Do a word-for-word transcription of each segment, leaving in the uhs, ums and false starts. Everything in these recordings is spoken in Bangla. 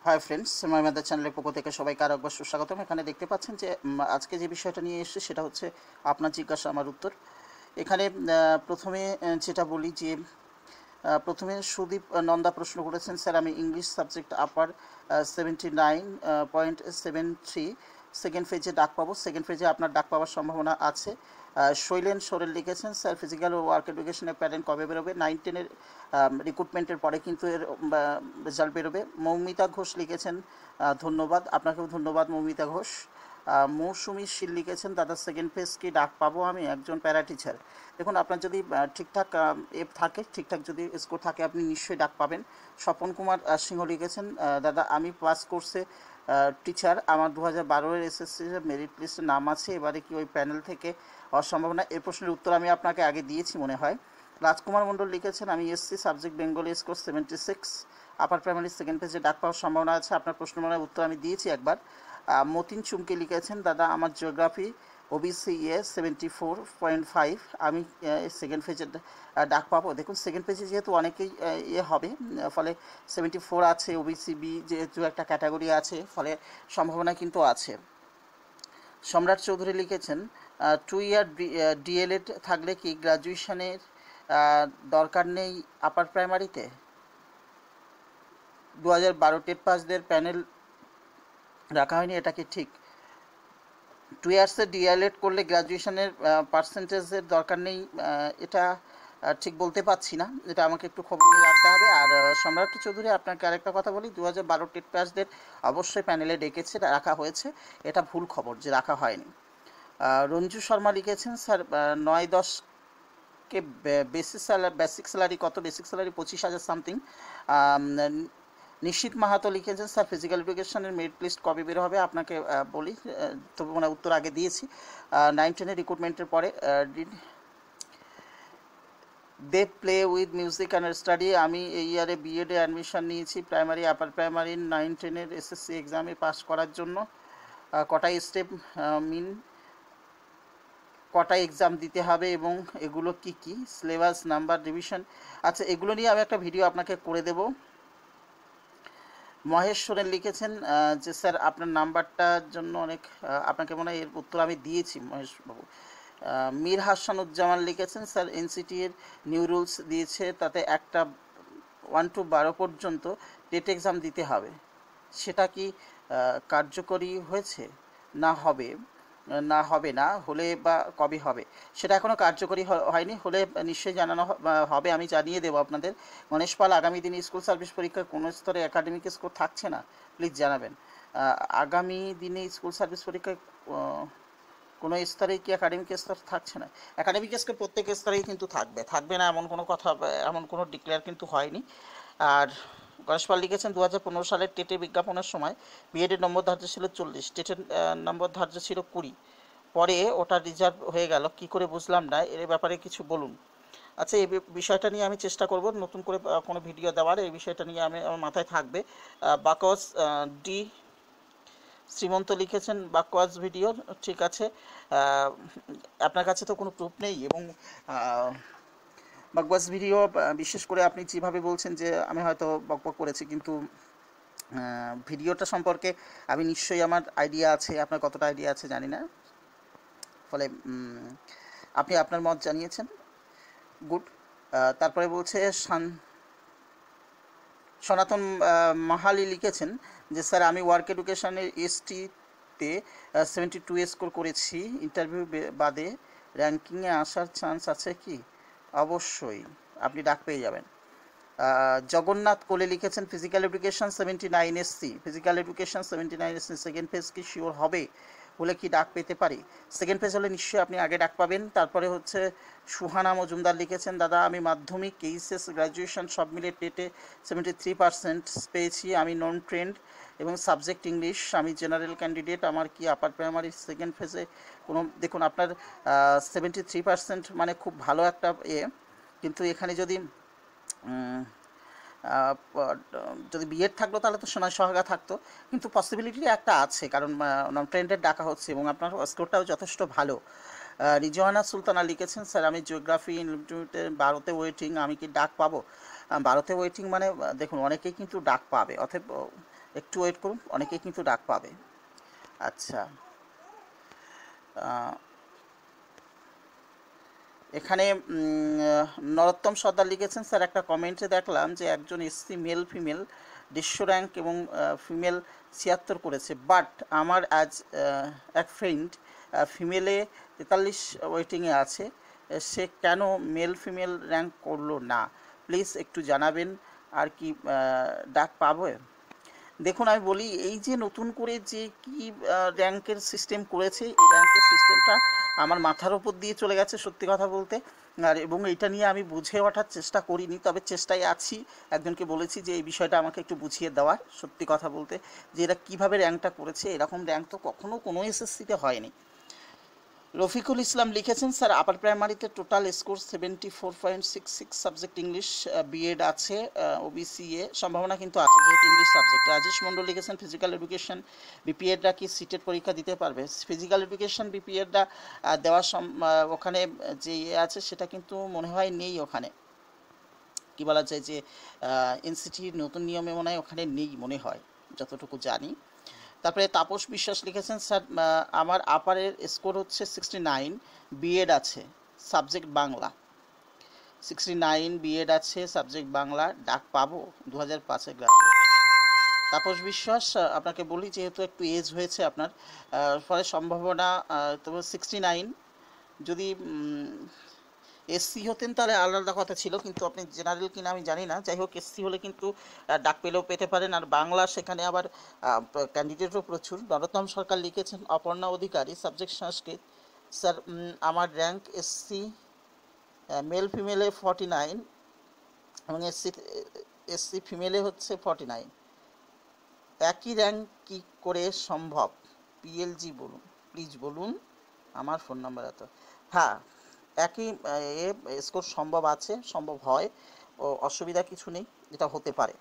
হাই ফ্রেন্ডস, আমাদের চ্যানেলের পক্ষ থেকে সবাইকে আরও একবার সুস্বাগতম। এখানে দেখতে পাচ্ছেন যে আজকে যে বিষয়টা নিয়ে এসেছে সেটা হচ্ছে আপনার জিজ্ঞাসা আমার উত্তর। এখানে প্রথমে যেটা বলি যে প্রথমে সুদীপ নন্দা প্রশ্ন করেছেন, স্যার আমি English subject upper seventy nine point seven three second ফেজে ডাক পাবো, সেকেন্ড ফেজে আপনার ডাক পাওয়ার সম্ভাবনা আছে। শৈলেন সোরেল লিখেছেন, স্যার ফিজিক্যাল ও ওয়ার্ক এডুকেশনের প্যারেন্ট কবে বেরোবে? নাইন টেনের রিক্রুটমেন্টের পরে কিন্তু এর রেজাল্ট বেরোবে। মৌমিতা ঘোষ লিখেছেন, ধন্যবাদ, আপনাকেও ধন্যবাদ মৌমিতা ঘোষ। মৌসুমি শীল লিখেছেন, দাদা সেকেন্ড ফেজ কি ডাক পাবো? আমি একজন প্যারা টিচার। দেখুন, আপনার যদি ঠিকঠাক এফ থাকে, ঠিকঠাক যদি স্কোর থাকে, আপনি নিশ্চয়ই ডাক পাবেন। স্বপন কুমার সিংহ লিখেছেন, দাদা আমি পাস কোর্সে টিচার, আমার দু হাজার বারোয়ের এসএসসি মেরিট লিস্টে নাম আছে, এবারে কি ওই প্যানেল থেকে হওয়ার সম্ভাবনা? এই প্রশ্নের উত্তর আমি আপনাকে আগে দিয়েছি মনে হয়। রাজকুমার মণ্ডল লিখেছেন, আমি SC subject Bengali, score seventy six, upper primary second পেজে ডাক পাওয়ার সম্ভাবনা আছে। আপনার প্রশ্ন মনে হয় উত্তর আমি দিয়েছি একবার। মতিন চুমকি লিখেছেন, দাদা আমার জিওগ্রাফি ওবিসি ইয়ে সেভেন্টি ফোর পয়েন্ট ফাইভ, আমি সেকেন্ড পেজে ডাক পাবো। দেখুন, সেকেন্ড পেজে যেহেতু অনেকেই ইয়ে হবে, ফলে সেভেন্টি ফোর আছে, ওবিসি বি যেহেতু একটা ক্যাটাগরি আছে, ফলে সম্ভাবনা কিন্তু আছে। সম্রাট চৌধুরী লিখেছেন, টু ইয়ার ডিএলএড থাকলে কি গ্র্যাজুয়েশনের দরকার নেই আপার প্রাইমারিতে? দু হাজার বারো টেট পাসদের প্যানেল রাখা হয়নি, এটা কি ঠিক? টু ইয়ার্সের ডিএলএড করলে গ্র্যাজুয়েশনের পার্সেন্টেজের দরকার নেই, এটা ঠিক বলতে পারছি না, এটা আমাকে একটু খবর নিয়ে রাখতে হবে। আর সম্রাট চৌধুরী, আপনাকে আরেকটা কথা বলি, দু হাজার বারো টেট পাসদের অবশ্যই প্যানেলে ডেকেছে, রাখা হয়েছে, এটা ভুল খবর যে রাখা হয়নি। রঞ্জু শর্মা লিখেছেন, স্যার নয় দশকে বেসিক স্যালারি বেসিক স্যালারি কত? বেসিক স্যালারি পঁচিশ হাজার সামথিং। নিশিত মাহাতো লিখেছেন, স্যার ফিজিক্যাল এডুকেশনের মেরিট লিস্ট কবে বের হবে? আপনাকে বলি, তবে মানে উত্তর আগে দিয়েছি। নাইন টেনের রিক্রুটমেন্টের পরে। They play with music and study, আমি এই ইয়ারে বিএডে অ্যাডমিশন নিয়েছি, প্রাইমারি আপার প্রাইমারি নাইন টেনের এসএসসি এক্সামে পাস করার জন্য কটাই স্টেপ মিন কটা এক্সাম দিতে হবে এবং এগুলো কি কি? সিলেবাস, নাম্বার, ডিভিশন, আচ্ছা এগুলো নিয়ে আমি একটা ভিডিও আপনাকে করে দেব। মহেশ সোরেন লিখেছেন যে স্যার আপনার নাম্বারটার জন্য অনেক, আপনাকে মনে হয় এর উত্তর আমি দিয়েছি মহেশবাবু। মীর হাসানুজ্জামান লিখেছেন, স্যার এনসিটি এর নিউ রুলস দিয়েছে, তাতে একটা ওয়ান টু বারো পর্যন্ত টেট এক্সাম দিতে হবে, সেটা কি কার্যকরী হয়েছে? না হবে না হবে না হলে বা কবে হবে? সেটা এখনও কার্যকরী হয়নি, হলে নিশ্চয়ই জানানো হবে, আমি জানিয়ে দেবো আপনাদের। গণেশ পাল, আগামী দিনে স্কুল সার্ভিস পরীক্ষায় কোনো স্তরে একাডেমিক স্কোর থাকছে না, প্লিজ জানাবেন। আগামী দিনে স্কুল সার্ভিস পরীক্ষায় কোনো স্তরেই কি একাডেমিক স্তর থাকছে না? একাডেমিক স্কোর প্রত্যেক স্তরেই কিন্তু থাকবে, থাকবে না এমন কোনো কথা, এমন কোনো ডিক্লেয়ার কিন্তু হয়নি। আর গণেশ পাল লিখেছেন, দু হাজার পনেরো সালের টেটের বিজ্ঞাপনের সময় বিএডের নম্বর ধার্য ছিল চল্লিশ, টেটের নম্বর ধার্য ছিল কুড়ি, পরে ওটা রিজার্ভ হয়ে গেল, কি করে বুঝলাম না, এর ব্যাপারে কিছু বলুন। আচ্ছা, এই বিষয়টা নিয়ে আমি চেষ্টা করব নতুন করে কোনো ভিডিও দেওয়ার, এই বিষয়টা নিয়ে আমি আমার মাথায় থাকবে। বাকস ডি শ্রীমন্ত লিখেছেন, বাকওয়াজ ভিডিও, ঠিক আছে, আপনার কাছে তো কোনো প্রুফ নেই, এবং বাকওয়াজ ভিডিও বিশেষ করে আপনি যেভাবে বলছেন যে আমি হয়তো বকবক করেছি, কিন্তু ভিডিওটা সম্পর্কে আমি নিশ্চয়ই আমার আইডিয়া আছে, আপনার কতটা আইডিয়া আছে জানি না, ফলে আপনি আপনার মত জানিয়েছেন, গুড। তারপরে বলছে সনাতন মাহালি লিখেছেন যে স্যার আমি ওয়ার্ক এডুকেশনের এসটিতে সেভেন্টি টু স্কোর করেছি, ইন্টারভিউ বাদে র্যাঙ্কিংয়ে আসার চান্স আছে কি? অবশ্যই, আপনি ডাক পেয়ে যাবেন। জগন্নাথ কোলে লিখেছেন, physical education seventy nine SC, physical education seventy nine SC second phase কি শিওর হবে? হলে কি ডাক পেতে পারি? সেকেন্ড ফেজ হলে নিশ্চয়ই আপনি আগে ডাক পাবেন। তারপরে হচ্ছে সুহানা মজুমদার লিখেছেন, দাদা আমি মাধ্যমিক, এইচএস, গ্র্যাজুয়েশন সব মিলে টেটে সেভেন্টি থ্রি পার্সেন্ট পেয়েছি, আমি নন ট্রেন্ড এবং সাবজেক্ট ইংলিশ, আমি জেনারেল ক্যান্ডিডেট, আমার কি আপার প্রাইমারি সেকেন্ড ফেজে কোনো? দেখুন, আপনার সেভেন্টি থ্রি পার্সেন্ট মানে খুব ভালো একটা এ, কিন্তু এখানে যদি যদি বিএড থাকলো তাহলে তো সোনায় সোহাগা থাকতো, কিন্তু পসিবিলিটি একটা আছে, কারণ নন ট্রেন্ডের ডাকা হচ্ছে এবং আপনার স্কোরটাও যথেষ্ট ভালো। রিজওয়ানা সুলতানা লিখেছেন, স্যার আমি জিওগ্রাফি ইনস্টিটিউটে বারোতে ওয়েটিং, আমি কি ডাক পাবো? বারোতে ওয়েটিং মানে দেখুন অনেকেই কিন্তু ডাক পাবে, অতএব একটু ওয়েট করুন, অনেকেই কিন্তু ডাক পাবে। আচ্ছা, এখানে নরোত্তম সর্দার লিখেছেন, স্যার একটা কমেন্টে দেখলাম যে একজন এসসি মেল ফিমেল দেড়শো র্যাঙ্ক এবং ফিমেল ছিয়াত্তর করেছে, বাট আমার আজ এক ফ্রেন্ড ফিমেলে তেতাল্লিশ ওয়েটিংয়ে আছে, সে কেন মেল ফিমেল র্যাঙ্ক করলো না, প্লিজ একটু জানাবেন। আর কি ডাক পাবে? দেখুন আমি বলি, এই যে নতুন করে যে কি র্যাঙ্কের সিস্টেম করেছে, এই র্যাঙ্কের সিস্টেমটা আমার মাথার ওপর দিয়ে চলে গেছে সত্যি কথা বলতে। আর এবং এটা নিয়ে আমি বুঝে ওঠার চেষ্টা করিনি, তবে চেষ্টায় আছি। একজনকে বলেছি যে এই বিষয়টা আমাকে একটু বুঝিয়ে দেওয়ার, সত্যি কথা বলতে, যে এরা কীভাবে র্যাঙ্কটা করেছে। এরকম র্যাঙ্ক তো কখনও কোনো এসএসসিতে হয়নি। রফিকুল ইসলাম লিখেছেন, স্যার আপার প্রাইমারিতে total score seventy four point six six, subject English, BEd আছে, ওবিসি এ সম্ভাবনা কিন্তু আছে যেহেতু ইংলিশ সাবজেক্ট। রাজেশ মণ্ডল লিখেছেন, ফিজিক্যাল এডুকেশন বিপিএডরা কি সিটের পরীক্ষা দিতে পারবে? ফিজিক্যাল এডুকেশন বিপিএডরা দেওয়ার ওখানে যে ইয়ে আছে সেটা কিন্তু মনে হয় নেই। ওখানে কি বলা যায় যে এনসিটির নতুন নিয়মে মনে হয় ওখানে নেই মনে হয়, যতটুকু জানি। তারপরে তাপস বিশ্বাস লিখেছেন, স্যার আমার আপারের স্কোর হচ্ছে সিক্সটি নাইন, বিএড আছে, subject Bangla. Sixty nine BEd আছে, সাবজেক্ট বাংলা, ডাক পাবো? দু হাজার পাঁচে গ্রাজুয়েট। তাপস বিশ্বাস, আপনাকে বলি যেহেতু একটু এজ হয়েছে আপনার, ফলে সম্ভাবনা, তবে সিক্সটি নাইন যদি এসসি হতেন তাহলে আলাদা কথা ছিল, কিন্তু আপনি জেনারেল কিনা আমি জানি না। যাই হোক, এসসি হলে কিন্তু ডাক পেলেও পেতে পারেন। আর বাংলা সেখানে আবার ক্যান্ডিডেটও প্রচুর। নরোত্তম সরকার লিখেছেন, অপর্ণা অধিকারী, সাবজেক্ট সংস্কৃত। স্যার আমার র্যাঙ্ক এসসি মেল ফিমেলে ফর্টি নাইন এবং এসসি এসসি ফিমেলে হচ্ছে ফর্টি নাইন, একই র্যাঙ্ক কী করে সম্ভব? পিএলজি বলুন, প্লিজ বলুন। আমার ফোন নাম্বার এত, হ্যাঁ একই এ স্কোর সম্ভব আছে, সম্ভব হয়, ও অসুবিধা কিছু নেই, এটা হতে পারে।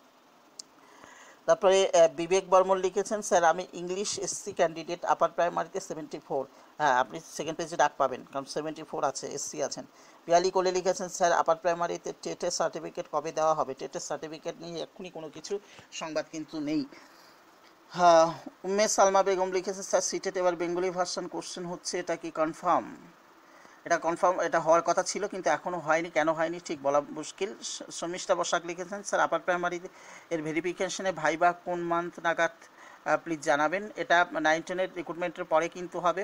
তারপরে বিবেক বর্মন লিখেছেন, স্যার আমি ইংলিশ এসসি ক্যান্ডিডেট, আপার প্রাইমারিতে সেভেন্টি ফোর। হ্যাঁ, আপনি সেকেন্ড পেজে ডাক পাবেন, কারণ সেভেন্টি ফোর আছে, এসসি আছেন। পিয়ালি কোলে লিখেছেন, স্যার আপার প্রাইমারিতে টেটের সার্টিফিকেট কবে দেওয়া হবে? টেটের সার্টিফিকেট নিয়ে এক্ষুনি কোনো কিছু সংবাদ কিন্তু নেই। হ্যাঁ, উম্মে সালমা বেগম লিখেছেন, স্যার সিটেট এবার বেঙ্গলি ভার্সন কোশ্চেন হচ্ছে, এটা কি কনফার্ম? এটা কনফার্ম, এটা হওয়ার কথা ছিল কিন্তু এখনও হয়নি, কেন হয়নি ঠিক বলা মুশকিল। শর্মিষ্ঠা বসাক লিখেছেন, স্যার আপার প্রাইমারি এর ভেরিফিকেশনে ভাইবা কোন মান্থ নাগাদ প্লিজ জানাবেন? এটা নাইন টেনের রিক্রুটমেন্টের পরে কিন্তু হবে।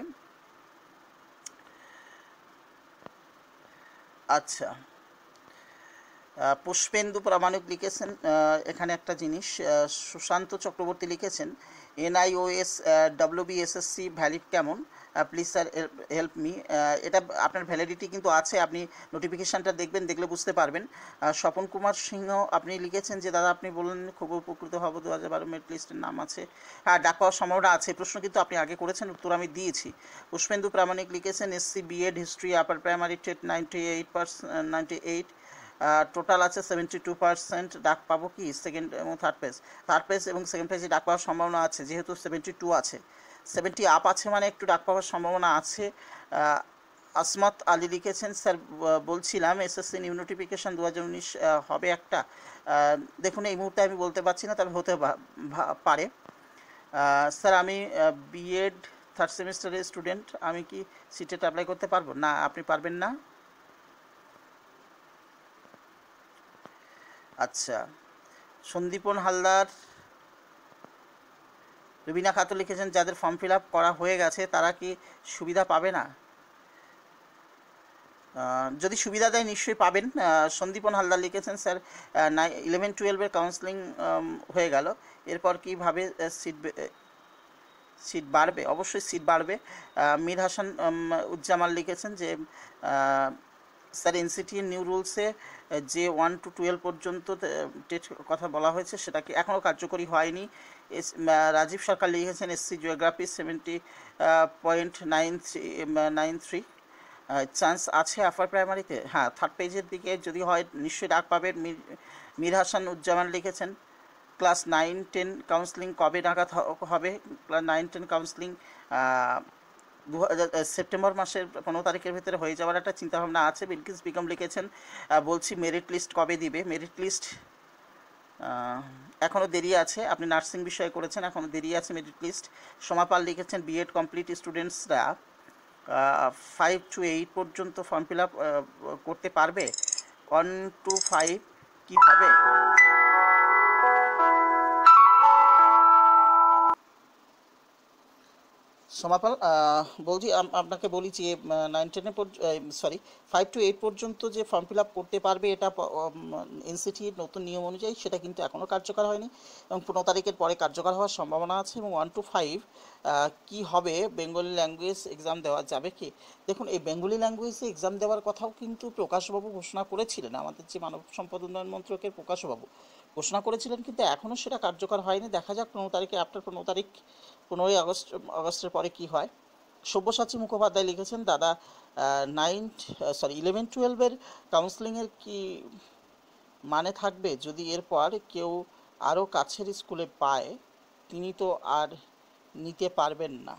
আচ্ছা, পুষ্পেন্দু প্রামাণিক লিখেছেন, এখানে একটা জিনিস, সুশান্ত চক্রবর্তী লিখেছেন, এনআইওএস ডব্লিউবিএসএসসি ভ্যালিড কেমন? Please sir help me. এটা আপনার ভ্যালিডিটি কিন্তু আছে, আপনি নোটিফিকেশানটা দেখবেন, দেখলে বুঝতে পারবেন। স্বপন কুমার সিংহ আপনি লিখেছেন যে দাদা আপনি বললেন খুব উপকৃত হব, দু হাজার বারো মেরিট লিস্টের নাম আছে, হ্যাঁ ডাক পাওয়ার সম্ভাবনা আছে। প্রশ্ন কিন্তু আপনি আগে করেছেন, উত্তর আমি দিয়েছি। পুষ্পেন্দু প্রামাণিক লিখেছেন, SC BEd history upper primary TET ninety eight percent ninety eight total আছে সেভেন্টি টু পার্সেন্ট, ডাক পাবো কি? সেকেন্ড এবং থার্ড পেজ, থার্ড পেজ এবং সেকেন্ড পেজে ডাক পাওয়ার সম্ভাবনা আছে, যেহেতু সেভেন্টি টু আছে, সেভেন্টি আপ আছে মানে একটু ডাক পাওয়ার সম্ভাবনা আছে। আসমাত আলী লিখেছেন, স্যার বলছিলাম এসএসসি নিউ নোটিফিকেশান দু হাজার উনিশ হবে একটা, দেখুন এই মুহূর্তে আমি বলতে পারছি না, তবে হতে পারে। স্যার আমি বিএড থার্ড সেমিস্টারের স্টুডেন্ট, আমি কি সিটেট অ্যাপ্লাই করতে পারবো? না, আপনি পারবেন না। আচ্ছা, সন্দীপন হালদার, রুবিনা খাতুন লিখেছেন, যাদের ফর্ম ফিল আপ করা হয়ে গেছে তারা কি সুবিধা পাবে না? যদি সুবিধা দেয় নিশ্চয়ই পাবেন। সন্দীপন হালদার লিখেছেন, স্যার নাই ইলেভেন টুয়েলভের কাউন্সেলিং হয়ে গেল, এরপর কীভাবে সিট সিট বাড়বে? অবশ্যই সিট বাড়বে। মীর হাসান উজ্জামাল লিখেছেন যে স্যার এনসিটির নিউ রুলসে যে ওয়ান টু টুয়েলভ পর্যন্ত টেট কথা বলা হয়েছে সেটা কি এখনও কার্যকরী হয়নি? রাজীব সরকার লিখেছেন, SC geography seventy point nine three nine three chance আছে আপার প্রাইমারিতে। হ্যাঁ, থার্ড পেজের দিকে যদি হয় নিশ্চয়ই ডাক পাবেন। মীর হাসান উজ্জামান লিখেছেন, ক্লাস নাইন টেন কাউন্সেলিং কবে নাগাদ হবে? ক্লাস নাইন টেন কাউন্সেলিং দু সেপ্টেম্বর মাসের পনেরো তারিখের ভেতরে হয়ে যাওয়ার একটা চিন্তাভাবনা আছে। বিলকিস বেগম লিখেছেন, বলছি মেরিট লিস্ট কবে দিবে? মেরিট লিস্ট এখনও দেরি আছে, আপনি নার্সিং বিষয়ে করেছেন, এখনও দেরি আছে মেরিট লিস্ট। সমাপাল লিখেছেন বিএড কমপ্লিট স্টুডেন্টসরা ফাইভ টু এইট পর্যন্ত ফর্ম ফিল আপ করতে পারবে, ওয়ান টু ফাইভ কী হবে? সমাপাল বলছি, আপনাকে বলি যে নাইন টেনে সরি ফাইভ টু এইট পর্যন্ত যে ফর্ম ফিল আপ করতে পারবে, এটা এনসিটির নতুন নিয়ম অনুযায়ী সেটা কিন্তু এখনও কার্যকর হয়নি এবং পনেরো তারিখের পরে কার্যকর হওয়ার সম্ভাবনা আছে। এবং ওয়ান টু ফাইভ কী হবে, বেঙ্গলি ল্যাঙ্গুয়েজ এক্সাম দেওয়া যাবে কি? দেখুন, এই বেঙ্গলি ল্যাঙ্গুয়েজে এক্সাম দেওয়ার কথাও কিন্তু প্রকাশবাবু ঘোষণা করেছিলেন, আমাদের যে মানব সম্পদ উন্নয়ন মন্ত্রকের প্রকাশবাবু ঘোষণা করেছিলেন, কিন্তু এখনও সেটা কার্যকর হয়নি। দেখা যাক পনেরো তারিখে, আফটার পনেরো তারিখ পনেরোই আগস্ট আগস্টের পরে কি হয়। সব্যসাচী মুখোপাধ্যায় লিখেছেন, দাদা নাইন সরি ইলেভেন টুয়েলভের কাউন্সেলিংয়ের কি মানে থাকবে যদি এরপর কেউ আরও কাছের স্কুলে পায়, তিনি তো আর নিতে পারবেন না?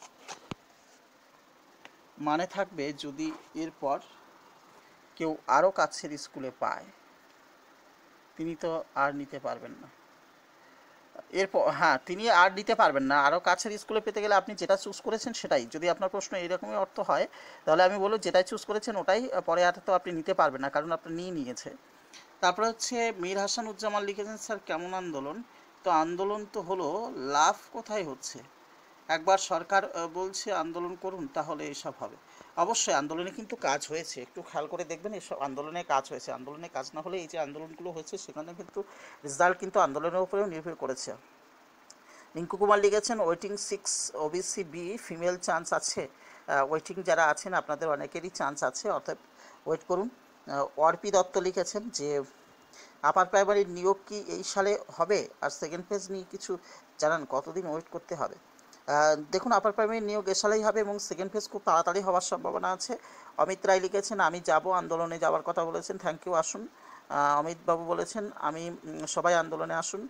মানে থাকবে যদি এরপর কেউ আরও কাছের স্কুলে পায়, তিনি তো আর নিতে পারবেন না। এরপর হ্যাঁ, তিনি আর নিতে পারবেন না, আরও কাছের স্কুলে পেতে গেলে আপনি যেটা চুজ করেছেন সেটাই। যদি আপনার প্রশ্ন এইরকমই অর্থ হয়, তাহলে আমি বলবো যেটাই চুজ করেছেন ওটাই, পরে আর তো আপনি নিতে পারবেন না, কারণ আপনি নিয়ে নিয়েছে। তারপরে হচ্ছে মীর হাসান উজ্জামান লিখেছেন, স্যার কেমন আন্দোলন? তো আন্দোলন তো হলো, লাভ কোথায় হচ্ছে? একবার সরকার বলছে আন্দোলন করুন, তাহলে এসব হবে। অবশ্যই আন্দোলনে কিন্তু কাজ হয়েছে, একটু খেয়াল করে দেখবেন, এসব আন্দোলনে কাজ হয়েছে। আন্দোলনে কাজ না হলে এই যে আন্দোলনগুলো হয়েছে সেখানে কিন্তু রেজাল্ট কিন্তু আন্দোলনের উপরেও নির্ভর করেছে। রিঙ্কু কুমার লিখেছেন, waiting six OBC B female chance আছে। ওয়েটিং যারা আছেন আপনাদের অনেকেরই চান্স আছে, অর্থাৎ ওয়েট করুন। অর্পি দত্ত লিখেছেন যে আপার প্রাইমারির নিয়োগ কি এই সালে হবে? আর সেকেন্ড ফেজ নিয়ে কিছু জানান, কতদিন ওয়েট করতে হবে? দেখুন, আপার প্রাইমারি নিয়োগ এ সালেই হবে এবং সেকেন্ড ফেজ খুব তাড়াতাড়ি হওয়ার সম্ভাবনা আছে। অমিত রায় লিখেছেন, আমি যাব, আন্দোলনে যাওয়ার কথা বলেছেন, থ্যাংক ইউ, আসুন। অমিতবাবু বলেছেন, আমি সবাই আন্দোলনে আসুন।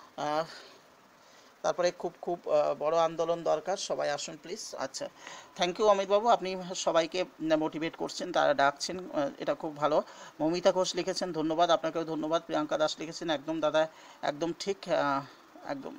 তারপরে খুব খুব বড় আন্দোলন দরকার, সবাই আসুন প্লিজ। আচ্ছা, থ্যাংক ইউ অমিতবাবু, আপনি সবাইকে মোটিভেট করছেন, তারা ডাকছেন, এটা খুব ভালো। মৌমিতা ঘোষ লিখেছেন, ধন্যবাদ, আপনাকেও ধন্যবাদ। প্রিয়াঙ্কা দাস লিখেছেন, একদম দাদা, একদম ঠিক, একদম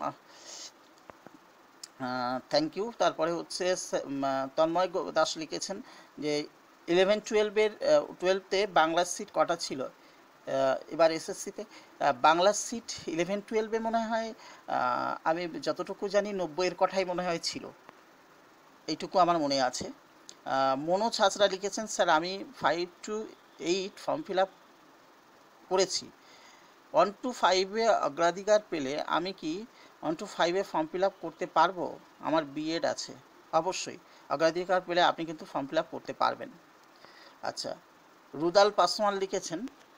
থ্যাংক ইউ। তারপরে হচ্ছে তন্ময় দাস লিখেছেন যে ইলেভেন টুয়েলভের টুয়েলভতে বাংলার সিট কটা ছিল এবার এসএসসিতে? বাংলার সিট ইলেভেন টুয়েলভে মনে হয়, আমি যতটুকু জানি নব্বইয়ের কথাই মনে হয় ছিল, এইটুকু আমার মনে আছে। মনোজ হাজরা লিখেছেন, স্যার আমি five two eight form fill up করেছি, ওয়ান টু ফাইভে অগ্রাধিকার পেলে আমি কি ওয়ান টু ফাইভে ফর্ম ফিল আপ করতে পারবো? আমার বিএড আছে। অবশ্যই অগ্রাধিকার পেলে আপনি কিন্তু ফর্ম ফিল আপ করতে পারবেন। আচ্ছা, রুদাল পাসওয়ান লিখেছেন,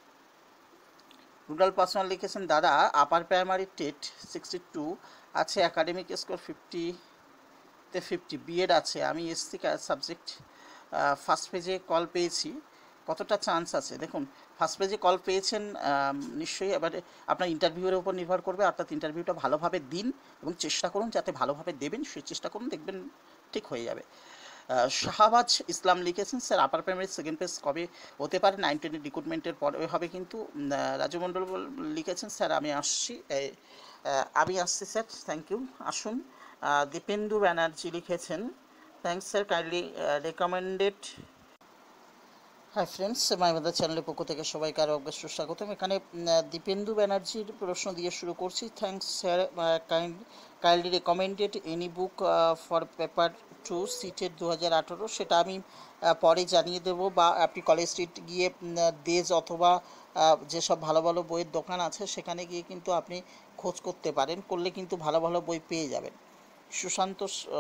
রুদাল পাসওয়ান লিখেছেন, দাদা upper primary TET sixty two আছে, একাডেমিক স্কোর ফিফটিতে ফিফটি, বিএড আছে, আমি এসসি সাবজেক্ট, ফার্স্ট পেজে কল পেয়েছি, কতটা চান্স আছে? দেখুন, ফার্স্ট পেজে কল পেয়েছেন, নিশ্চয়ই এবারে আপনার ইন্টারভিউয়ের উপর নির্ভর করবে, অর্থাৎ ইন্টারভিউটা ভালোভাবে দিন এবং চেষ্টা করুন যাতে ভালোভাবে দেবেন, সেই চেষ্টা করুন, দেখবেন ঠিক হয়ে যাবে। শাহবাজ ইসলাম লিখেছেন, sir upper primary second page কবে হতে পারে? নাইন টেনের রিক্রুটমেন্টের পরে হবে কিন্তু। রাজু মণ্ডল লিখেছেন, স্যার আমি আসছি, আমি আসছি স্যার, থ্যাংক ইউ, আসুন। দীপেন্দু ব্যানার্জি লিখেছেন, thanks sir, kindly recommended. Hi friends, মাইমাদার চ্যানেলের পক্ষ থেকে সবাইকে আরও একবার সুস্বাগতম। এখানে দীপেন্দু ব্যানার্জির প্রশ্ন দিয়ে শুরু করছি। Thanks sir, kind kindly recommended any book for paper two সিটের দু হাজার আঠেরো, সেটা আমি পরে জানিয়ে দেবো, বা আপনি কলেজ স্ট্রিট গিয়ে দেজ অথবা যেসব ভালো ভালো বইয়ের দোকান আছে সেখানে গিয়ে কিন্তু আপনি খোঁজ করতে পারেন, করলে কিন্তু ভালো ভালো বই পেয়ে যাবেন। সুশান্ত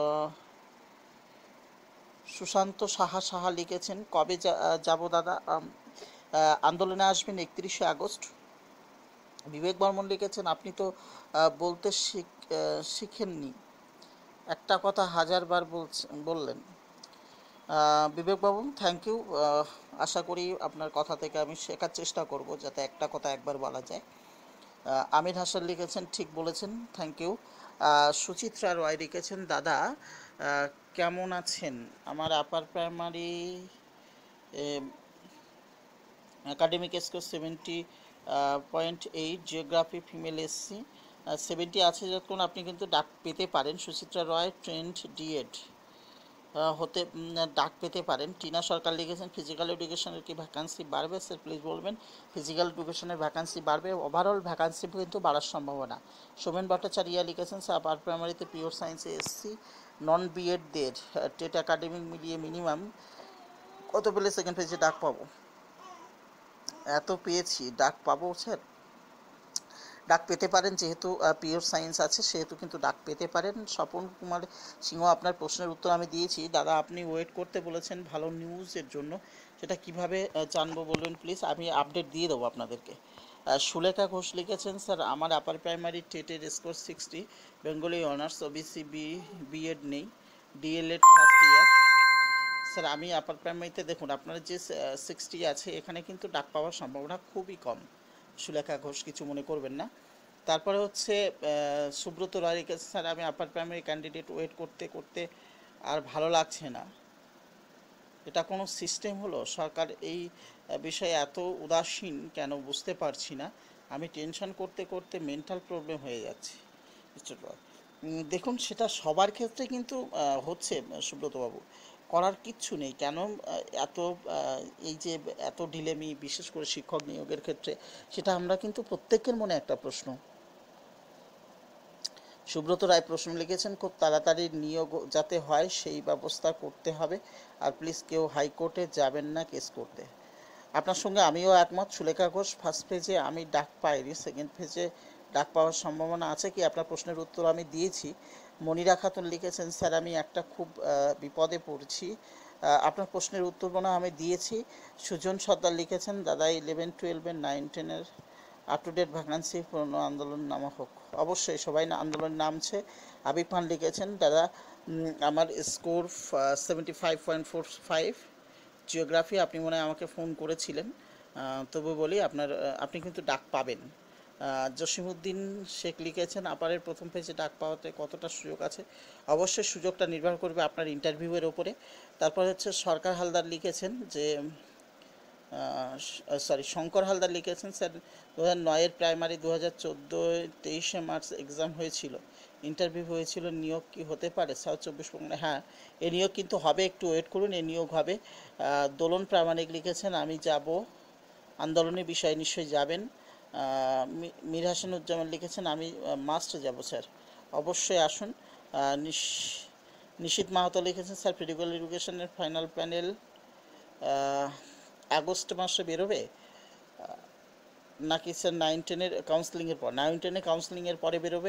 সুশান্ত সাহা সাহা লিখেছেন, কবে যাব দাদা? আন্দোলনে আসবেন একত্রিশে আগস্ট। বিবেক বর্মন লিখেছেন, আপনি তো বলতে শিখেননি, একটা কথা হাজারবার বললেন। বিবেকবাবু থ্যাংক ইউ, আশা করি আপনার কথা থেকে আমি শেখার চেষ্টা করব যাতে একটা কথা একবার বলা যায়। আমির হাসান লিখেছেন, ঠিক বলেছেন, থ্যাংক ইউ। সুচিত্রা রয় লিখেছেন, দাদা কেমন আছেন? আমার upper primary academic score seventy point eight geography female SC seventy আছে, যখন আপনি কিন্তু ডাক পেতে পারেন। সুচিত্রা রয় ট্রেন্ড ডিএড হতে ডাক পেতে পারেন। টিনা সরকার লিখেছেন ফিজিক্যাল এডুকেশনের কি ভ্যাকান্সি বাড়বে? স্যার প্লিজ বলবেন। ফিজিক্যাল এডুকেশনের ভ্যাকান্সি বাড়বে, ওভারঅল ভ্যাকান্সি কিন্তু বাড়ার সম্ভাবনা। সোমেন ভট্টাচার্য লিখেছেন স্যার আপার প্রাইমারিতে পিওর সায়েন্সে এসসি নন বিএডদের টেট একাডেমিক মিলিয়ে মিনিমাম কত পেলে সেকেন্ড পেজে ডাক পাবো? এত পেয়েছি, ডাক পাবো স্যার? ডাক পেতে পারেন, যেহেতু পিওর সায়েন্স আছে সেহেতু কিন্তু ডাক পেতে পারেন। স্বপন কুমার সিংহ, আপনার প্রশ্নের উত্তর আমি দিয়েছি। দাদা আপনি ওয়েট করতে বলেছেন ভালো নিউজের জন্য, সেটা কিভাবে জানবো বলবেন প্লিজ, আমি আপডেট দিয়ে দেবো আপনাদেরকে। সুলেখা ঘোষ লিখেছেন স্যার আমার আপার প্রাইমারি টেটের score sixty, Bengali honours, OBC B BEd নেই, ডিএলএড ফার্স্ট ইয়ার। স্যার আমি আপার প্রাইমারিতে দেখুন আপনার যে সিক্সটি আছে এখানে কিন্তু ডাক পাওয়ার সম্ভাবনা খুবই কম। সুলেখা ঘোষ কিছু মনে করবেন না। তারপরে হচ্ছে সুব্রত রায় লিখেছে স্যার আমি আপার প্রাইমারি ক্যান্ডিডেট, ওয়েট করতে করতে আর ভালো লাগছে না। এটা কোনো সিস্টেম হলো? সরকার এই বিষয়ে এত উদাসীন কেন বুঝতে পারছি না। আমি টেনশন করতে করতে মেন্টাল প্রবলেম হয়ে যাচ্ছি। মিস্টার রয় দেখুন সেটা সবার ক্ষেত্রে কিন্তু হচ্ছে সুব্রতবাবু, করার কিচ্ছু নেই। কেন এত এই যে এত ঢিলেমি, বিশেষ করে শিক্ষক নিয়োগের ক্ষেত্রে, সেটা আমরা কিন্তু প্রত্যেকের মনে একটা প্রশ্ন। সুব্রত রায় প্রশ্ন লিখেছেন খুব তাড়াতাড়ি নিয়োগ যাতে হয় সেই ব্যবস্থা করতে হবে, আর প্লিজ কেউ হাইকোর্টে যাবেন না কেস করতে। আপনার সঙ্গে আমিও একমত। সুলেখা ঘোষ, ফার্স্ট পেজে আমি ডাক পাইনি, সেকেন্ড পেজে ডাক পাওয়ার সম্ভাবনা আছে কি? আপনার প্রশ্নের উত্তর আমি দিয়েছি। মনিরা খাতুন লিখেছেন স্যার আমি একটা খুব বিপদে পড়ছি, আপনার প্রশ্নের উত্তর মনে আমি দিয়েছি। সুজন সর্দার লিখেছেন দাদা ইলেভেন টুয়েলভের নাইন টেনের আপ টু ডেট ভ্যাকান্সি পুরনো আন্দোলন নামা হোক। অবশ্যই সবাই না আন্দোলন নামছে। আবিব খান লিখেছেন দাদা আমার score seventy five point four five geography, আপনি মনে হয় আমাকে ফোন করেছিলেন, তবু বলি আপনার আপনি কিন্তু ডাক পাবেন। জসিমউদ্দিন শেখ লিখেছেন আপারের প্রথম পেজে ডাক পাওয়াতে কতটা সুযোগ আছে? অবশ্যই সুযোগটা নির্ভর করবে আপনার ইন্টারভিউয়ের ওপরে। তারপর হচ্ছে সরকার হালদার লিখেছেন যে সরি শঙ্কর হালদার লিখেছেন স্যার দু হাজার নয়ের প্রাইমারি দু হাজার চোদ্দোয় তেইশে মার্চ এক্সাম হয়েছিল, ইন্টারভিউ হয়েছিল, নিয়োগ কি হতে পারে? সাউথ চব্বিশ পরগনা, হ্যাঁ এ নিয়োগ কিন্তু হবে, একটু ওয়েট করুন, এ নিয়োগ হবে। দোলন প্রামাণিক লিখেছেন আমি যাব, আন্দোলনের বিষয়ে নিশ্চয়ই যাবেন। মীর হাসানুজ্জামান লিখেছেন আমি মাস্ট যাব স্যার, অবশ্যই আসুন। নিশীত মাহাতো লিখেছেন স্যার ফিজিক্যাল এডুকেশনের ফাইনাল প্যানেল আগস্ট মাসে বেরোবে নাকি স্যার নাইন টেনের কাউন্সিলিংয়ের পর? নাইন টেনের কাউন্সিলিংয়ের পরে বেরোবে।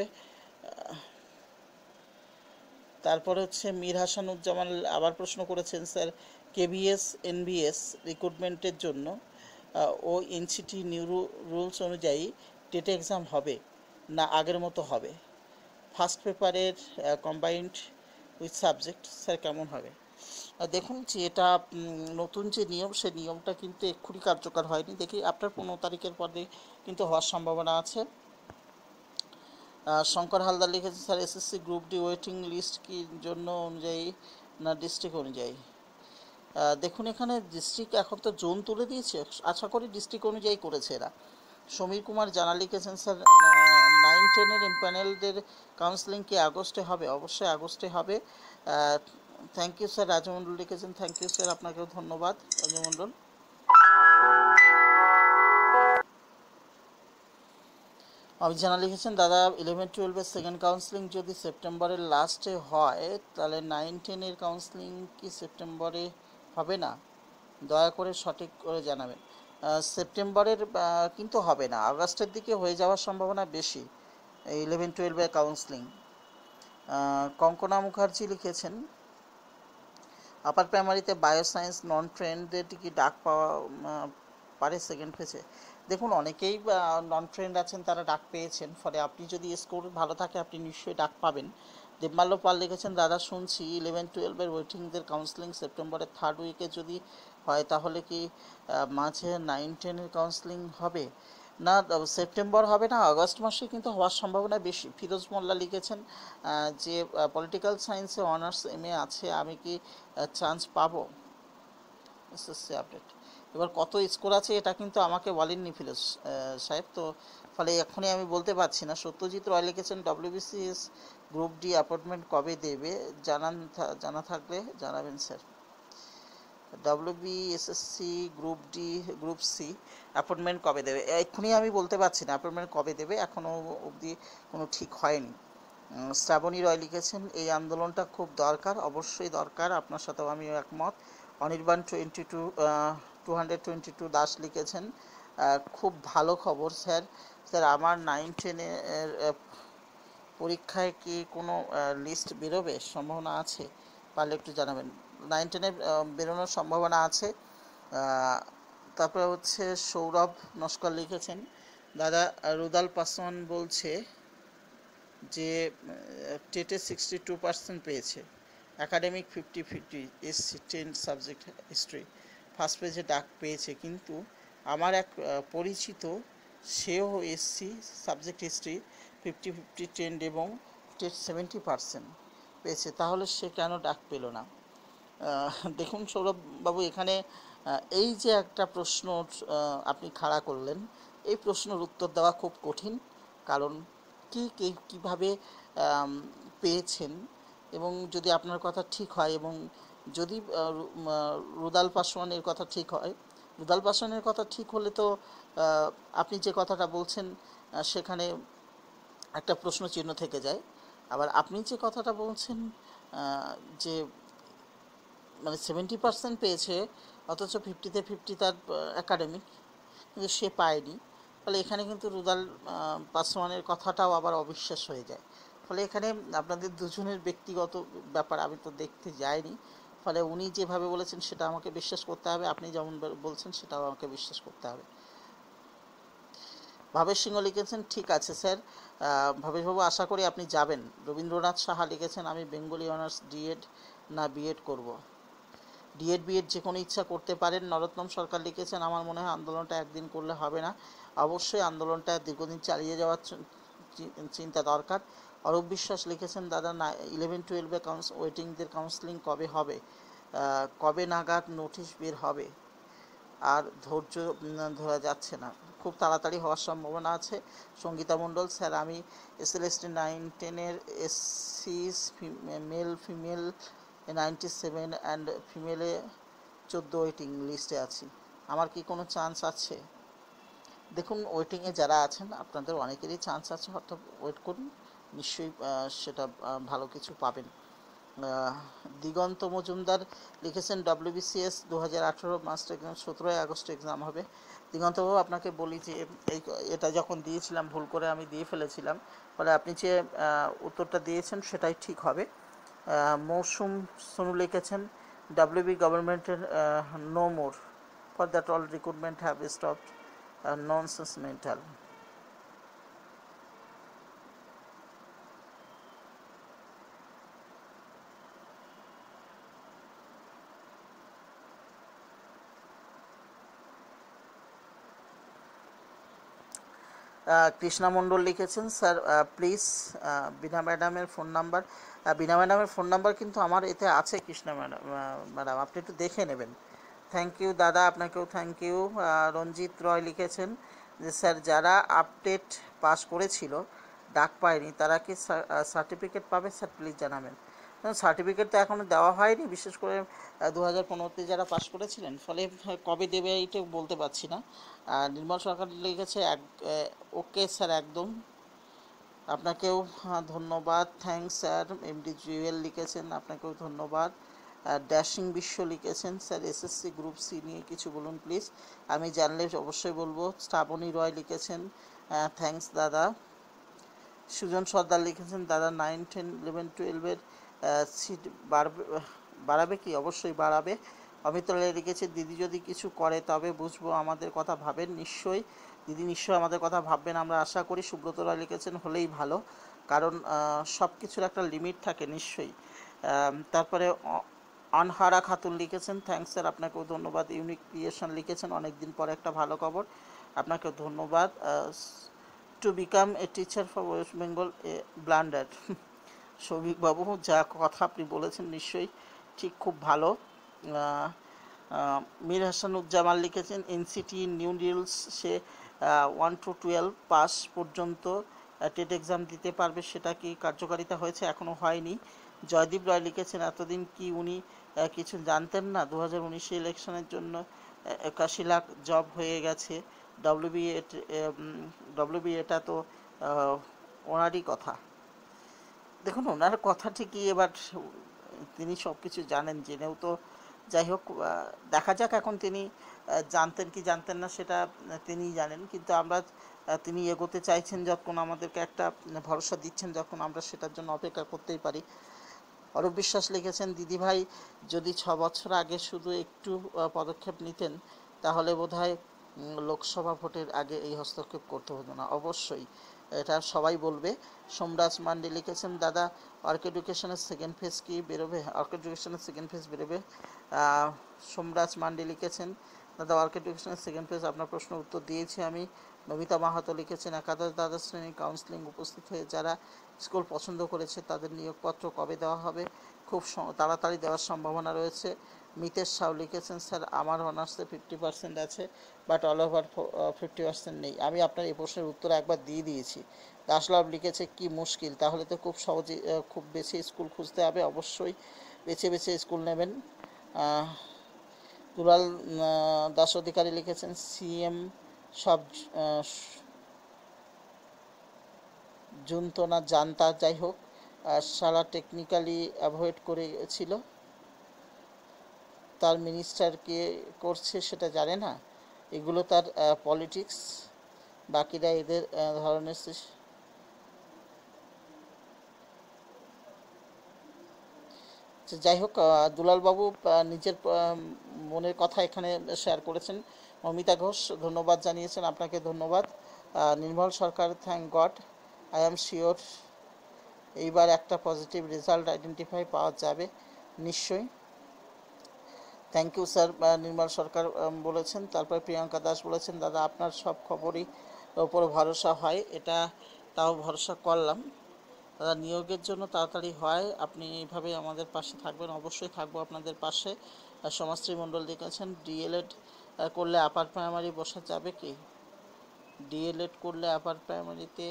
তারপর হচ্ছে মীর হাসানুজ্জামান আবার প্রশ্ন করেছেন স্যার কেবিএস এনবিএস রিক্রুটমেন্টের জন্য ও এনসিটি নিউ রুলস অনুযায়ী টেট এক্সাম হবে না আগের মতো হবে? ফার্স্ট পেপারের কম্বাইন্ড উইথ সাবজেক্ট স্যার কেমন হবে? দেখুন যে এটা নতুন যে নিয়ম, সে নিয়মটা কিন্তু এক্ষুনি কার্যকর হয়নি, দেখি আপনার পনেরো তারিখের পরে কিন্তু হওয়ার সম্ভাবনা আছে। শঙ্কর হালদার লিখেছে sir SSC group D waiting list কি জন্য অনুযায়ী না ডিস্ট্রিক্ট অনুযায়ী? দেখুন এখানে ডিস্ট্রিক্ট এখন তো জোন তুলে দিয়েছে, আশা করি ডিস্ট্রিক্ট অনুযায়ী করেছে এরা। সমীর কুমার জানা লিখেছেন স্যার নাইন টেনের এমপ্যানেলদের কাউন্সিলিং কি আগস্টে হবে? অবশ্যই আগস্টে হবে। Thank you sir. রাজমণ্ডল লিখেছেন থ্যাংক ইউ স্যার, আপনাকেও ধন্যবাদ রাজমণ্ডল। আমি জানা লিখেছেন দাদা ইলেভেন টুয়েলভের সেকেন্ড কাউন্সিলিং যদি সেপ্টেম্বরের লাস্টে হয় তাহলে নাইন টেনের কাউন্সিলিং কি সেপ্টেম্বরে হবে না? দয়া করে সঠিক করে জানাবেন। সেপ্টেম্বরের কিন্তু হবে না, আগস্টের দিকে হয়ে যাওয়ার সম্ভাবনা বেশি ইলেভেন টুয়েলভের কাউন্সিলিং। কঙ্কনা মুখার্জি লিখেছেন আপার প্রাইমারিতে বায়োসায়েন্স নন ট্রেন্ডের কি ডাক পাওয়া পারে সেকেন্ড ফেজে? দেখুন অনেকেই নন ট্রেন্ড আছেন, তারা ডাক পেয়েছেন, ফলে আপনি যদি স্কোর ভালো থাকে আপনি নিশ্চয়ই ডাক পাবেন। দেবমাল্য পাল লিখেছেন দাদা শুনছি ইলেভেন টুয়েলভের ওয়েটিংদের কাউন্সিলিং সেপ্টেম্বরের থার্ড উইকে যদি হয় তাহলে কি মাঝে নাইন টেনের কাউন্সিলিং হবে না? সেপ্টেম্বর হবে না, আগস্ট মাসে কিন্তু হওয়ার সম্ভাবনা বেশি। ফিরোজ মোল্লা লিখেছেন যে পলিটিক্যাল সায়েন্সে অনার্স এম এ আছে, আমি কি চান্স পাবো? এসএসসি আপডেট এবার কত স্কোর আছে এটা কিন্তু আমাকে বলেননি ফিরোজ সাহেব, তো ফলে এখনই আমি বলতে পারছি না। সত্যজিৎ রয় লিখেছেন ডব্লিউবিসিএস গ্রুপ ডি অ্যাপয়েন্টমেন্ট কবে দেবে জানান, জানা থাকলে জানাবেন sir. WBSSC group D group C appointment কবে দেবে এক্ষুনি আমি বলতে পারছি না, অ্যাপয়েন্টমেন্ট কবে দেবে এখনও অবধি কোনো ঠিক হয়নি। শ্রাবণী রয় লিখেছেন এই আন্দোলনটা খুব দরকার, অবশ্যই দরকার, আপনার সাথেও আমি একমত। Anirban twenty two two hundred twenty two Das লিখেছেন খুব ভালো খবর স্যার। স্যার আমার নাইন টেনের পরীক্ষায় কি কোনো লিস্ট বেরোবে, সম্ভাবনা আছে, পারলে একটু জানাবেন। নাইন টেনের বেরোনোর সম্ভাবনা আছে। তারপরে হচ্ছে সৌরভ নস্কর লিখেছেন দাদা রুদাল পাসওয়ান বলছে যে টেটে সিক্সটি টু পার্সেন্ট পেয়েছে, academic fifty fifty, SC ten subject history, first পেজে ডাক পেয়েছে, কিন্তু আমার এক পরিচিত সেও SC subject history fifty fifty ten এবং টেট সেভেন্টি পার্সেন্ট পেয়েছে, তাহলে সে কেন ডাক পেল না? দেখুন সৌরভবাবু, এখানে এই যে একটা প্রশ্ন আপনি খাড়া করলেন, এই প্রশ্নের উত্তর দেওয়া খুব কঠিন, কারণ কি কীভাবে পেয়েছেন এবং যদি আপনার কথা ঠিক হয় এবং যদি রুদাল পাসওয়ানের কথা ঠিক হয়, রুদাল পাসওয়ানের কথা ঠিক হলে তো আপনি যে কথাটা বলছেন সেখানে একটা প্রশ্ন চিহ্ন থেকে যায়। আবার আপনি যে কথাটা বলছেন যে মানে সেভেন্টি পার্সেন্ট পেয়েছে অথচ ফিফটিতে ফিফটি তার একাডেমিক, কিন্তু সে পায়নি, ফলে এখানে কিন্তু রুদাল পাসওয়ানের কথাটাও আবার অবিশ্বাস হয়ে যায়। ফলে এখানে আপনাদের দুজনের ব্যক্তিগত ব্যাপার, আমি তো দেখতে যাইনি, ফলে উনি যেভাবে বলেছেন সেটা আমাকে বিশ্বাস করতে হবে, আপনি যেমন বলছেন সেটাও আমাকে বিশ্বাস করতে হবে। ভাবেশ সিংহ লিখেছেন ঠিক আছে স্যার, ভাবেশবাবু আশা করি আপনি যাবেন। রবীন্দ্রনাথ সাহা লিখেছেন আমি বেঙ্গলি অনার্স ডিএড না বিএড করব। ডিএড বিএড যে কোনো ইচ্ছা করতে পারেন। নরোত্তম সরকার লিখেছেন আমার মনে হয় আন্দোলনটা একদিন করলে হবে না, অবশ্যই আন্দোলনটা দীর্ঘদিন চালিয়ে যাওয়ার চিন্তা দরকার। অরূপ বিশ্বাস লিখেছেন দাদা না ইলেভেন টুয়েলভে কাউন্স ওয়েটিংদের কাউন্সেলিং কবে হবে, কবে নাগাদ নোটিশ বের হবে, আর ধৈর্য ধরা যাচ্ছে না, খুব তাড়াতাড়ি হওয়ার সম্ভাবনা আছে। সঙ্গীতা মণ্ডল স্যার আমি এসএলএসটি নাইন টেনের এসসিস male female ninety seven and ফিমেলে চোদ্দো ওয়েটিং লিস্টে আছি, আমার কি কোনো চান্স আছে? দেখুন ওয়েটিংয়ে যারা আছেন আপনাদের অনেকেরই চান্স আছে, অর্থাৎ ওয়েট করুন, নিশ্চয়ই সেটা ভালো কিছু পাবেন। দিগন্ত মজুমদার লিখেছেন ডব্লিউবিসিএস দু হাজার আঠেরো মাস্টার এক্সাম সতেরোই আগস্ট এক্সাম হবে। দিগন্তবাবু আপনাকে বলি যে এই এটা যখন দিয়েছিলাম ভুল করে আমি দিয়ে ফেলেছিলাম, ফলে আপনি যে উত্তরটা দিয়েছেন সেটাই ঠিক হবে। মৌসুম সোনু লিখেছেন ডাব্লিউবি গভর্নমেন্টের no more for that all recruitment have stopped nonsense mental. Krishna Mondal লিখেছেন স্যার প্লিজ বিনা ম্যাডামের ফোন নাম্বার, বিনা ম্যাডামের ফোন নাম্বার কিন্তু আমার এতে আছে কৃষ্ণা ম্যাডাম ম্যাডাম আপনি একটু দেখে নেবেন। থ্যাংক ইউ দাদা, আপনাকেও থ্যাংক ইউ। রঞ্জিত রয় লিখেছেন যে স্যার যারা আপডেট পাস করেছিল ডাক পায়নি তারা কি সার্টিফিকেট পাবে স্যার, প্লিজ জানাবেন। সার্টিফিকেট তো এখনও দেওয়া হয়নি, বিশেষ করে দু হাজার পনেরোতে যারা পাস করেছিলেন, ফলে কবে দেবে এইটা বলতে পারছি না। আর নির্মল সরকার লিখেছে এক ওকে স্যার একদম, আপনাকেও ধন্যবাদ, থ্যাংকস স্যার। এমডি জুয়েল লিখেছেন আপনাকেও ধন্যবাদ। ড্যাশিং বিশ্ব লিখেছেন স্যার এসএসসি গ্রুপ সি নিয়ে কিছু বলুন প্লিজ, আমি জানলে অবশ্যই বলবো। শ্রাবণী রয় লিখেছেন থ্যাংকস দাদা। সুজন সর্দার লিখেছেন দাদা নাইন টেন ইলেভেন টুয়েলভের সিট বাড়বে বাড়াবে কি, অবশ্যই বাড়াবে। অমিত রায় লিখেছে দিদি যদি কিছু করে তবে বুঝবো, আমাদের কথা ভাবেন নিশ্চয়ই দিদি, নিশ্চয়ই আমাদের কথা ভাববেন আমরা আশা করি। সুব্রত রায় লিখেছেন হলেই ভালো, কারণ সব কিছুর একটা লিমিট থাকে নিশ্চয়ই। তারপরে অনহারা খাতুন লিখেছেন থ্যাংকস স্যার, আপনাকেও ধন্যবাদ। ইউনিক ক্রিয়েশন লিখেছেন অনেক দিন পরে একটা ভালো খবর, আপনাকেও ধন্যবাদ। To become a teacher for West Bengal a blunder. সৌভিকবাবু যা কথা আপনি বলেছেন নিশ্চয়ই ঠিক, খুব ভালো। মীর হাসানুজ্জামান লিখেছেন এনসিটি নিউ রুলস সে ওয়ান টু টুয়েলভ পাস পর্যন্ত টেট এক্সাম দিতে পারবে, সেটা কি কার্যকারিতা হয়েছে? এখনও হয়নি। জয়দীপ রায় লিখেছেন এতদিন কি উনি কিছু জানতেন না? দু হাজার উনিশে ইলেকশনের জন্য একাশি লাখ জব হয়ে গেছে। ডব্লিউবি ডব্লিউবি এটা তো ওনারই কথা। দেখুন, ওনার কথা ঠিকই, এবার তিনি সব কিছু জানেন, জেনেও তো যাই হোক দেখা যাক এখন তিনি জানতেন কি জানতেন না সেটা তিনিই জানেন, কিন্তু আমরা তিনি এগোতে চাইছেন যখন, আমাদেরকে একটা ভরসা দিচ্ছেন যখন, আমরা সেটার জন্য অপেক্ষা করতেই পারি। অরূপ বিশ্বাস লিখেছেন দিদিভাই যদি ছ বছর আগে শুধু একটু পদক্ষেপ নিতেন তাহলে বোধহয় লোকসভা ভোটের আগে এই হস্তক্ষেপ করতে হতো না। অবশ্যই এটা সবাই বলবে। সোমরাজ মান্ডি লিখেছেন দাদা আর্ক এডুকেশনের সেকেন্ড ফেজ কি বেরোবে? আর্ক এডুকেশনের সেকেন্ড ফেজ বেরোবে। সোমরাজ মান্ডি লিখেছেন দাদা আর্ক এডুকেশনের সেকেন্ড ফেজ, আপনার প্রশ্ন উত্তর দিয়েছি আমি। নমিতা মাহাতো লিখেছেন একাদশ দ্বাদশ শ্রেণীর কাউন্সিলিং উপস্থিত হয়ে যারা স্কুল পছন্দ করেছে তাদের নিয়োগপত্র কবে দেওয়া হবে? খুব তাড়াতাড়ি দেওয়ার সম্ভাবনা রয়েছে। মিতেশ সাউ লিখেছেন স্যার আমার অনার্সে ফিফটি পার্সেন্ট আছে but all over fifty percent নেই। আমি আপনার এই প্রশ্নের উত্তর একবার দিয়ে দিয়েছি। দাসলাভ লিখেছে কি মুশকিল, তাহলে তো খুব সহজে খুব বেছে স্কুল খুঁজতে হবে। অবশ্যই বেছে বেছে স্কুল নেবেন। দুলাল দাস অধিকারী লিখেছেন সিএম সব জুনতো না জানতা, যাই হোক সারা টেকনিক্যালি অ্যাভয়েড করেছিল, তার মিনিস্টারকে করছে সেটা জানে না, এগুলো তার পলিটিক্স, বাকিরা এদের ধরনের। যাই হোক দুলালবাবু নিজের মনের কথা এখানে শেয়ার করেছেন। মমিতা ঘোষ ধন্যবাদ জানিয়েছেন, আপনাকে ধন্যবাদ। Nirmal Sarkar thank God, I am sure এইবার একটা পজিটিভ রেজাল্ট আইডেন্টিফাই পাওয়া যাবে নিশ্চয়ই। Thank you sir, Nirmal Sarkar বলেছেন। তারপরে প্রিয়াঙ্কা দাস বলেছেন দাদা আপনার সব খবরই ওপর ভরসা হয়, এটা তাও ভরসা করলাম দাদা, নিয়োগের জন্য তাড়াতাড়ি হয়, আপনি এইভাবে আমাদের পাশে থাকবেন। অবশ্যই থাকবো আপনাদের পাশে। সমাজশ্রী মণ্ডল লিখেছেন ডিএলএড করলে আপার প্রাইমারি বসা যাবে কি? ডিএলএড করলে আপার প্রাইমারিতে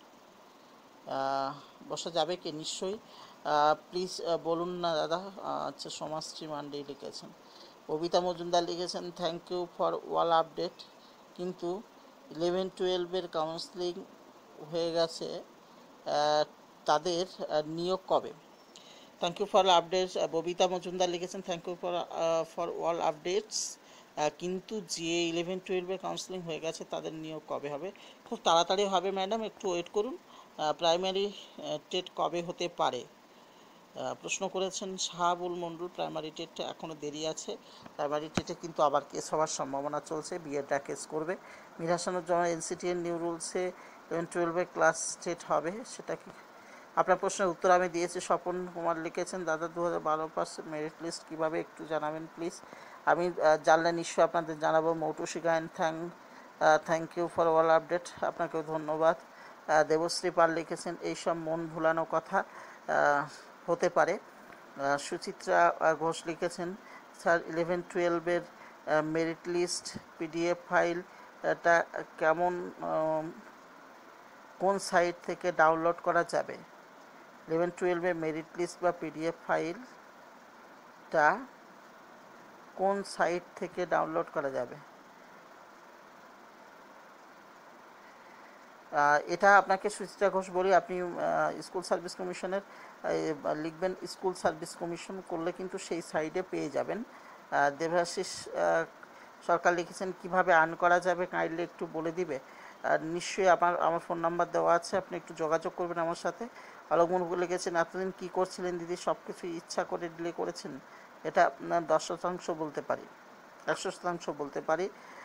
বসা যাবে কি? নিশ্চয়ই, প্লিজ বলুন না দাদা। আচ্ছা, সমাজশ্রী মান্ডি লিখেছেন। কবিতা মজুমদার লিখেছেন thank you for all update, কিন্তু ইলেভেন টুয়েলভের কাউন্সিলিং হয়ে গেছে, তাদের নিয়োগ কবে? Thank you for updates. Babita Majumdar লিখেছেন thank you for for all updates, কিন্তু যে ইলেভেন টুয়েলভের কাউন্সিলিং হয়ে গেছে তাদের নিয়োগ কবে হবে? খুব তাড়াতাড়ি হবে ম্যাডাম, একটু ওয়েট করুন। প্রাইমারি টেট কবে হতে পারে প্রশ্ন করেছেন শাহাবুল মণ্ডল। প্রাইমারি টেট এখনও দেরি আছে, প্রাইমারি টেটে কিন্তু আবার কেস হওয়ার সম্ভাবনা চলছে, বিএডটা কেস করবে। মীর হাসানুজ্জামান এনসিটি এর নিউ রুলসে ইলেভেন টুয়েলভের ক্লাস টেট হবে, সেটা কি? আপনার প্রশ্নের উত্তর আমি দিয়েছি। স্বপন কুমার লিখেছেন দাদা দু হাজার বারো পার্সেন্ট মেরিট লিস্ট কীভাবে একটু জানাবেন প্লিজ। আমি জানলে নিশ্চয়ই আপনাদের জানাবো। Moutushi Gayen thank thank you for all update, আপনাকেও ধন্যবাদ। দেবশ্রী পাল লিখেছেন এইসব মন ভুলানো কথা হতে পারে। সুচিত্রা ঘোষ লিখেছেন স্যার ইলেভেন টুয়েলভের মেরিট লিস্ট পিডিএফ ফাইলটা কেমন, কোন সাইট থেকে ডাউনলোড করা যাবে? ইলেভেন টুয়েলভের মেরিট লিস্ট বা পিডিএফ ফাইলটা কোন সাইট থেকে ডাউনলোড করা যাবে? এটা আপনাকে সুচিত্রা ঘোষ বলি, আপনি স্কুল সার্ভিস কমিশনের লিখবেন, স্কুল সার্ভিস কমিশন করলে কিন্তু সেই সাইডে পেয়ে যাবেন। দেবাশিস সরকার লিখেছেন কিভাবে আর্ন করা যাবে কাইন্ডলি একটু বলে দিবে? নিশ্চয়ই আমার আমার ফোন নাম্বার দেওয়া আছে, আপনি একটু যোগাযোগ করবেন আমার সাথে। আলোক মুর্মু লিখেছেন এতদিন কী করছিলেন দিদি, সব কিছু ইচ্ছা করে ডিলে করেছেন? এটা আপনার দশ শতাংশ বলতে পারি, একশো শতাংশ বলতে পারি।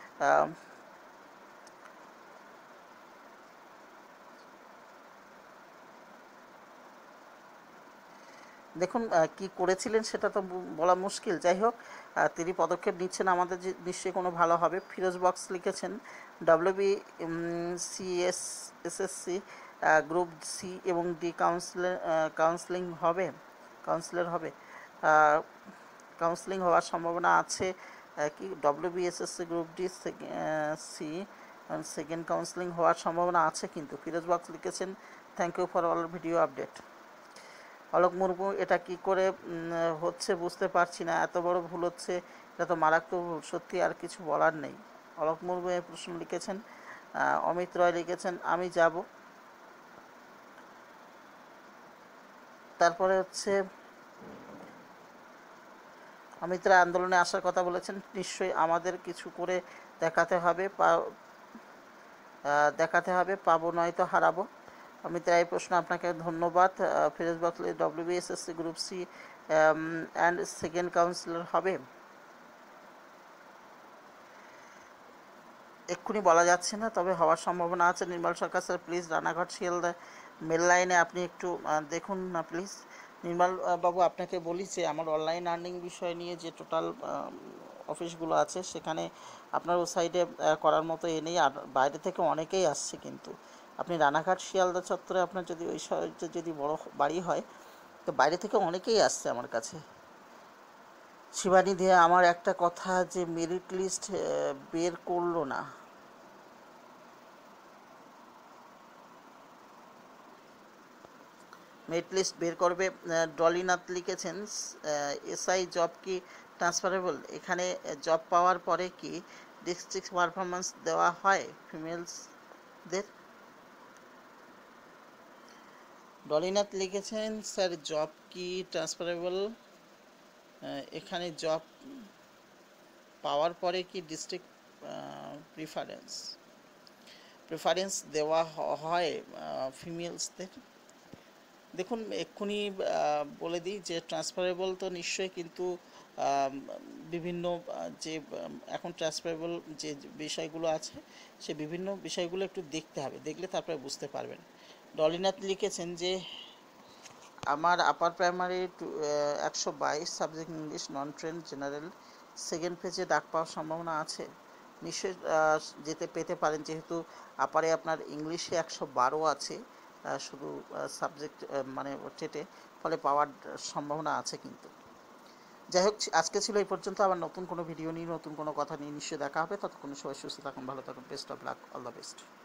দেখুন কি করেছিলেন সেটা তো বলা মুশকিল, যাই হোক তিনি পদক্ষেপ নিচ্ছেন, আমাদের যে নিশ্চয়ই কোনো ভালো হবে। ফিরোজ বক্স লিখেছেন WB CS SSC group C এবং ডি কাউন্সিলার কাউন্সিলিং হবে কাউন্সিলর হবে কাউন্সিলিং হওয়ার সম্ভাবনা আছে কি WBSSC group D C second counselling হওয়ার সম্ভাবনা আছে কিন্তু। ফিরোজ বক্স লিখেছেন thank you for all video update. Alok Murmu এটা কি করে হচ্ছে বুঝতে পারছি না, এত বড় ভুল হচ্ছে, এটা তো মারাত্মক ভুল, সত্যি আর কিছু বলার নেই। অলোক মুর্মু এই প্রশ্ন লিখেছেন। অমিত রয় লিখেছেন আমি যাব। তারপরে হচ্ছে অমিত রায় আন্দোলনে আসার কথা বলেছেন, নিশ্চয়ই আমাদের কিছু করে দেখাতে হবে, দেখাতে হবে পাবো নয়তো হারাবো। অমিত রায় প্রশ্ন আপনাকে ধন্যবাদ। Firoz Bakli WBSSC group C and second counsellor হবে এক্ষুনি বলা যাচ্ছে না, তবে হওয়ার সম্ভাবনা আছে। নির্মল সরকার স্যার প্লিজ রানাঘাট শিয়ালদা মেল লাইনে আপনি একটু দেখুন না প্লিজ। নির্মল বাবু আপনাকে বলি যে আমার অনলাইন আর্নিং বিষয় নিয়ে যে টোটাল অফিসগুলো আছে সেখানে আপনার ও সাইডে করার মতো এ নেই, আর বাইরে থেকে অনেকেই আসছে। কিন্তু আপনি রানাঘাট শিয়ালদা চত্বরে আপনার যদি ওই সাইডে যদি বড় বাড়ি হয় তো বাইরে থেকে অনেকেই আসছে আমার কাছে। শিবানী দিয়ে আমার একটা কথা যে মেরিট লিস্ট বের করলো না, মেরিট লিস্ট বের করবে। ডলিনাথ লিখেছেন এসআই জব কি ট্রান্সফারেবল, এখানে জব পাওয়ার পরে কি ডিস্ট্রিক্ট পারফরমেন্স দেওয়া হয় ফিমেলসদের? ডলিনাথ লিখেছেন স্যার জব কি ট্রান্সফারেবল, এখানে জব পাওয়ার পরে কি ডিস্ট্রিক্ট প্রিফারেন্স প্রেফারেন্স দেওয়া হয় ফিমেলসদের? দেখুন এক্ষুনি বলে দিই যে ট্রান্সফারেবল তো নিশ্চয়ই, কিন্তু বিভিন্ন যে এখন ট্রান্সফারেবল যে বিষয়গুলো আছে সে বিভিন্ন বিষয়গুলো একটু দেখতে হবে, দেখলে তারপরে বুঝতে পারবেন। ডলিনাথ লিখেছেন যে আমার আপার প্রাইমারি একশো বাইশ subject English non trained general second পেজে ডাক পাওয়ার সম্ভাবনা আছে। নিশ্চয়ই যেতে পেতে পারেন, যেহেতু আপারে আপনার ইংলিশে একশো বারো আছে শুধু সাবজেক্ট মানে টেটে, ফলে পাওয়ার সম্ভাবনা আছে কিন্তু। যাই হোক আজকে ছিল এই পর্যন্ত, আবার নতুন কোনো ভিডিও নিয়ে নতুন কোনো কথা নিয়ে নিশ্চয়ই দেখা হবে। ততক্ষণ সবাই সুস্থ থাকুন, ভালো থাকুন, best of luck, all the best.